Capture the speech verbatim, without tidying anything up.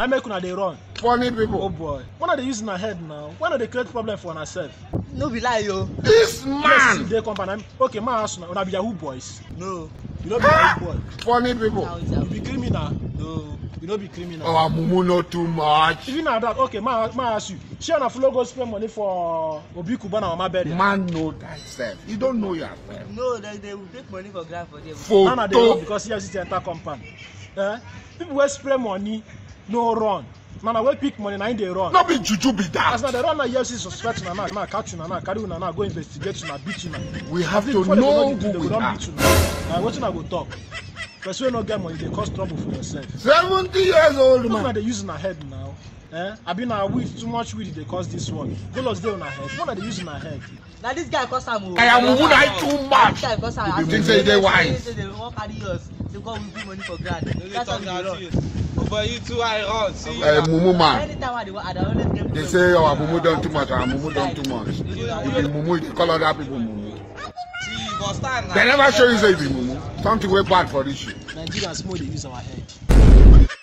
I make una they run. Funny people. Oh boy. When are they using our head now? When are they create problem for ourselves? No be lie yo. This man. Yes, they company. Okay, man, ask una. Una be Yahoo boys. No. You don't be Yahoo boy. Funny people. You be criminal. No. You don't be criminal. Our mumu not too much. Even at that, okay, man, man ask you. She and a flow go spend money for Obi Kubana or my bed. Man know thyself. You don't know yourself. No, they, they will take money for grant for them. None of them run Photo. because here is the entire compound. Eh? People will spray money, no run. Now we pick money, now they run. Not be juju be As now that. they run now, yes, suspect you now, now catch you now, carry you now, go investigate you now, beat you now. We have to Before they go know do the who thing, we they go are. beat you now. Now what you go talk? Because when you no get money, they cause trouble for yourself. Seventy years old Look now man. they using our head now. Eh? I been now weed, too much weed they cause this one. Go lost there on our head. What are they using our head? Now this guy cost am. I am mumu not too much. This guy cost am. You think say they wise? They won't carry us. They go with big money for grant. That's how Talk they that run. shit. Oh, but you too high on. See you. Uh, mumu man. Anytime I dey work, I dey always get. They say our mumu done too much. Our mumu done too much. If you mumu, you call other people mumu. See, you must stand now. They never show you say if you mumu. Something way bad for this shit. Nigerians more they use our head.